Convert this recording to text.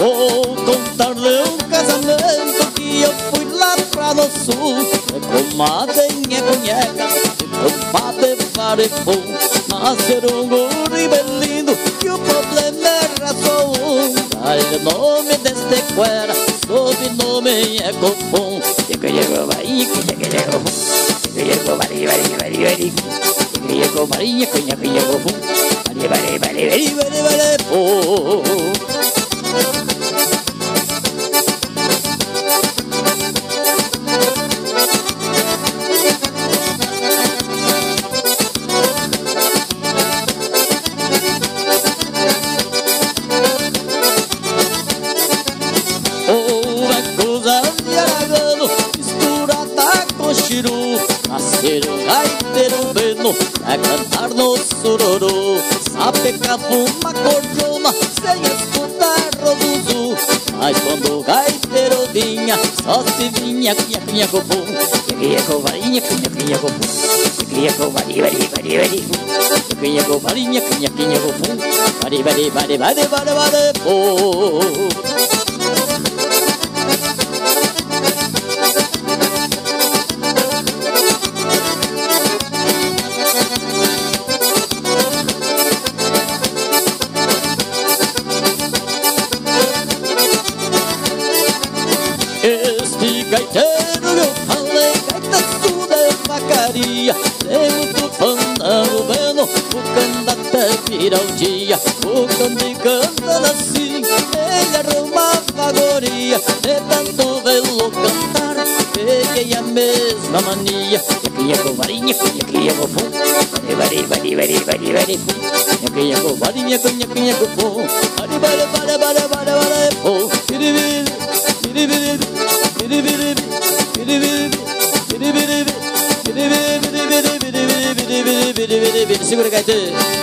Vou contar-lhe um casamento que eu fui lá pra no sul. É comadre e conheca, compadre farefou. Nasceram um guri bem lindo e o problema era só um. Dá-lhe o nome deste cuera, sobrenome é Copom. Chegou Marinha, chegou Marinha, chegou Marinha, chegou Copom. Nasceram gaiteiro bueno pra cantar no sururu. Sapecava uma cordiona sem escutar roduzu. Mas quando o gaiteiro vinha, só se vinha cunha copum. Cunha com varinha, cunha copum. Cunha com varinha, cunha com varinha, cunha copum. Vari, pô. Este gaiteiro eu falei, gaita tudo é vacaria. Tem muito fandango bueno, o canta até vira o dia. O cante cantando assim, ele arrumava a goria. De tanto vê-lo cantar, peguei a mesma mania. Cunha com varinha, cunha com pum. Vari, cunha com varinha, cunha com pum. Vari, pum. Segura, gaiteiro.